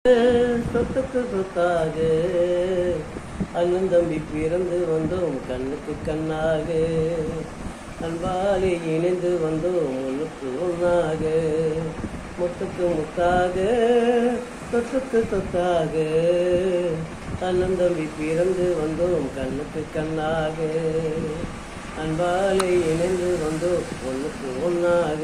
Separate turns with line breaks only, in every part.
சொத்துக்கு சொத்தாக அண்ணன் தம்பி பிறந்து வந்தோம் கண்ணுக்கு கண்ணாக அன்பாலே இணைந்து வந்தோம் ஒன்றுக்கு ஒன்றாக முத்துக்கு முத்தாக சொத்துக்கு சொத்தாக அண்ணன் தம்பி பிறந்து வந்தோம் கண்ணுக்கு கண்ணாக அன்பாலே இணைந்து வந்தோம் ஒன்றுக்கு ஒன்றாக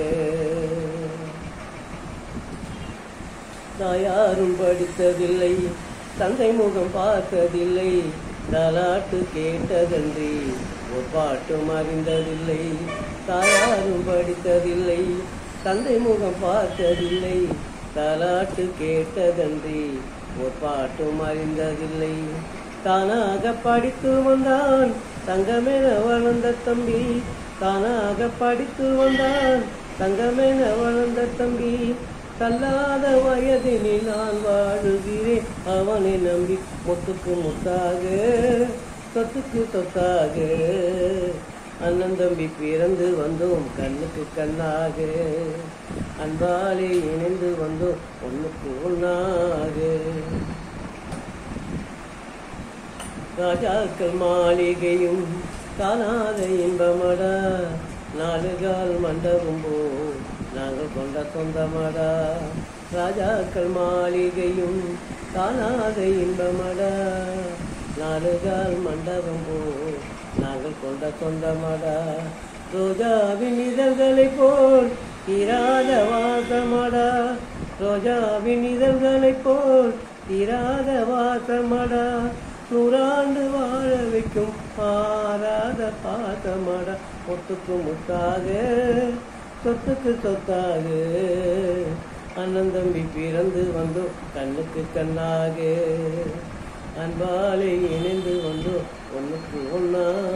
தாயாரும் படித்ததில்லை தந்தை முகம் பார்த்ததில்லை தாலாட்டு கேட்டதன்றி ஒரு பாட்டும் அறிந்ததில்லை தாயாரும் படித்ததில்லை தந்தை முகம் பார்த்ததில்லை தாலாட்டு கேட்டதன்றி ஒரு பாட்டும் அறிந்ததில்லை தானாக படித்து வந்தான் தங்கமென வளர்ந்த தம்பி தானாக படித்து வந்தான் தங்கமென வளர்ந்த தம்பி தள்ளாத வயதினில் நான் வாழுகிறேன் அவனை நம்பி முத்துக்கு முத்தாக சொத்துக்கு சொத்தாக அண்ணன் தம்பி பிறந்து வந்தோம் கண்ணுக்கு கண்ணாக அன்பாலே இணைந்து வந்தோம் ஒன்றுக்கு ஒன்றாக ராஜாக்கள் மாளிகையும் காணாத இன்பமடா நாலுகால் மண்டபம் போ நாங்கள் கொண்ட சொந்தமடா ராஜாக்கள் மாளிகையும் காணாத இன்பமடா நாலுகால் மண்டபம் போ நாங்கள் கொண்ட சொந்தமடா ரோஜாவின் இதழ்களை போல் தீராத வாசமடா ரோஜாவின் இதழ்களை போல் தீராத வாசமடா நூறாண்டு வாழ வைக்கும் ஆறாத பாசமடா முத்துக்கு முத்தாக சொத்துக்கு சொத்தாக அண்ணன் தம்பி பிறந்து வந்தோம் கண்ணுக்கு கண்ணாக அன்பாலே இணைந்து வந்தோம் ஒன்றுக்கு ஒன்னா